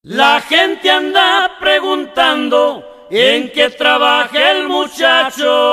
La gente anda preguntando en qué trabaja el muchacho.